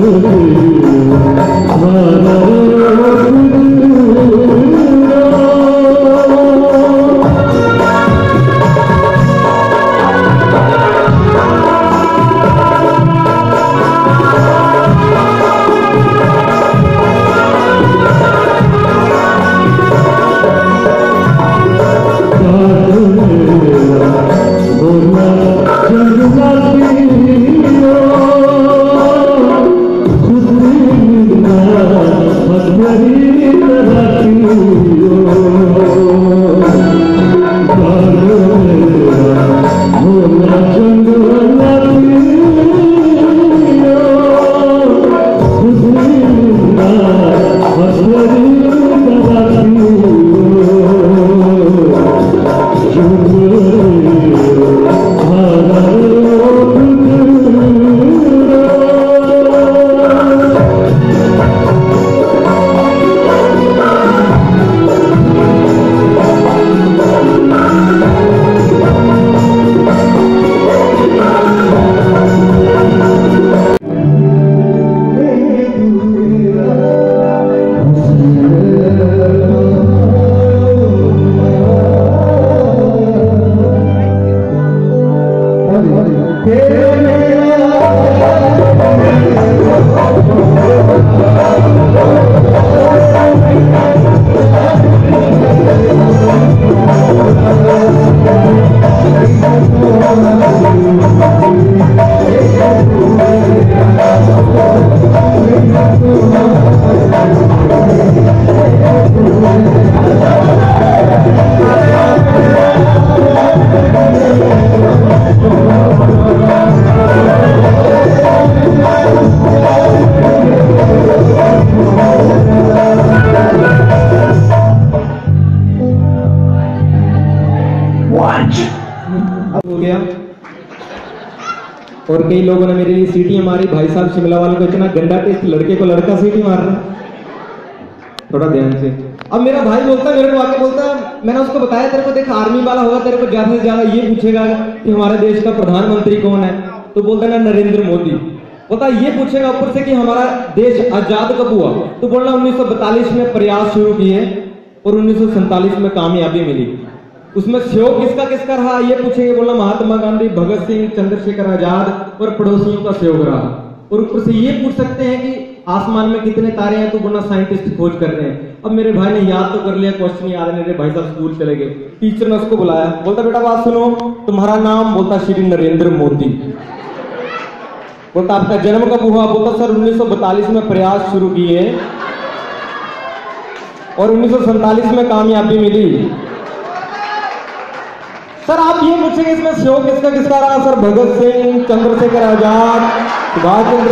हो गया। और कई लोगों ने मेरे लिए सीटी मारी, भाई साहब शिमला वालों को इतना गंदा टेस्ट, लड़के को लड़का सीटी मार रहा है, थोड़ा ध्यान से। अब मेरा भाई बोलता है, मेरे को आके बोलता है, मैंने उसको बताया तेरे को देख आर्मी वाला होगा तेरे को ज्यादा से ज्यादा ये पूछेगा कि हमारे देश का प्रधानमंत्री कौन है, तो बोलता है ना नरेंद्र मोदी। बोलता ये पूछेगा ऊपर से कि हमारा देश आजाद कब हुआ, तो बोलना 1942 में प्रयास शुरू किए और 1947 में कामयाबी मिली। उसमें सहयोग किसका किसका रहा ये पूछेंगे, बोलना महात्मा गांधी, भगत सिंह, चंद्रशेखर आजाद और पड़ोसियों का सहयोग रहा। और ऊपर से ये पूछ सकते हैं कि आसमान में कितने तारे हैं, तो बोलना साइंटिस्ट खोज कर रहे हैं। अब मेरे भाई ने याद तो कर लिया, क्वेश्चन याद है, मेरे भाई साहब स्कूल चले गए। टीचर ने उसको बुलाया, बोलता बेटा बात सुनो, तुम्हारा नाम, बोलता श्री नरेंद्र मोदी। बोलता आपका जन्म कब हुआ, बोलता सर 1942 में प्रयास शुरू किए और 1947 में कामयाबी मिली। सर आप ये पूछेंगे इसमें सहयोग किसका किसका रहा, सर भगत सिंह, चंद्रशेखर आजाद, सुभाष चंद्र।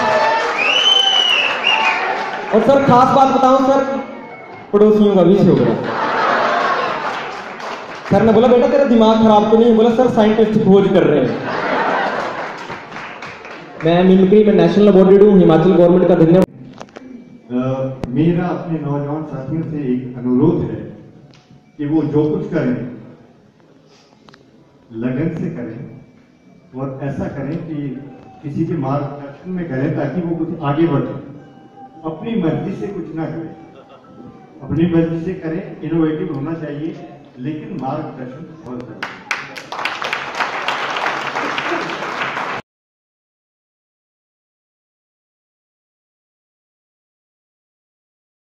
और सर खास बात बताऊं सर, पड़ोसियों का भी सहयोग रहा। सर ने बोला बेटा तेरा दिमाग खराब तो नहीं, बोला सर साइंटिस्ट खोज कर रहे हैं। मैं मिमिक्री में नेशनल अवार्डेड हूँ, हिमाचल गवर्नमेंट का धन्यवाद। मेरा अपने नौजवान साथियों से एक अनुरोध है कि वो जो कुछ करें लगन से करें और ऐसा करें कि किसी के मार्गदर्शन में करें ताकि वो कुछ आगे बढ़े। अपनी मर्जी से कुछ ना करें, अपनी मर्जी से करें, इनोवेटिव होना चाहिए, लेकिन मार्गदर्शन बहुत जरूरी है।